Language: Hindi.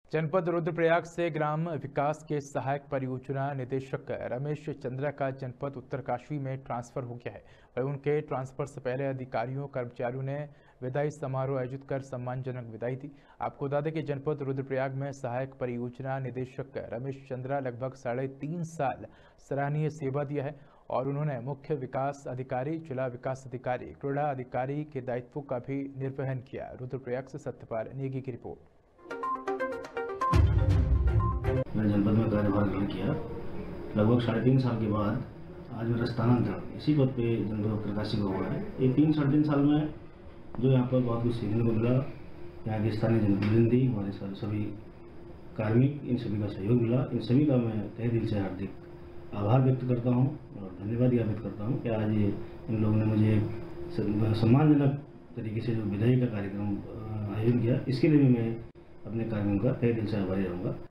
जनपद रुद्रप्रयाग से ग्राम विकास के सहायक परियोजना निदेशक रमेश चंद्रा का जनपद उत्तरकाशी में ट्रांसफर हो गया है। वहीं उनके ट्रांसफर से पहले अधिकारियों कर्मचारियों ने विदाई समारोह आयोजित कर सम्मानजनक विदाई दी। आपको बता दें कि जनपद रुद्रप्रयाग में सहायक परियोजना निदेशक रमेश चंद्रा लगभग 3.5 साल सराहनीय सेवा दिया है और उन्होंने मुख्य विकास अधिकारी, जिला विकास अधिकारी, क्रीड़ा अधिकारी के दायित्वों का भी निर्वहन किया। रुद्रप्रयाग से सत्यपाल नेगी की रिपोर्ट। मैंने जनपद में कार्यभार ग्रहण किया। लगभग 3.5 साल के बाद आज मेरा स्थानांतरण इसी पद पे जनपद उत्तरकाशी का हुआ है। ये 3-3.5 साल में जो यहाँ पर बहुत कुछ सीखने को मिला, यहाँ के स्थानीय जनप्रतिनिधि, हमारे सभी कार्मिक, इन सभी का सहयोग मिला। इन सभी का मैं तहे दिल से हार्दिक आभार व्यक्त करता हूँ और धन्यवाद ज्ञापित करता हूँ कि आज इन लोगों ने मुझे सम्मानजनक तरीके से जो विदाई का कार्यक्रम आयोजन किया, इसके लिए भी मैं अपने कार्मिकों का तहे दिल से आभारी रहूँगा।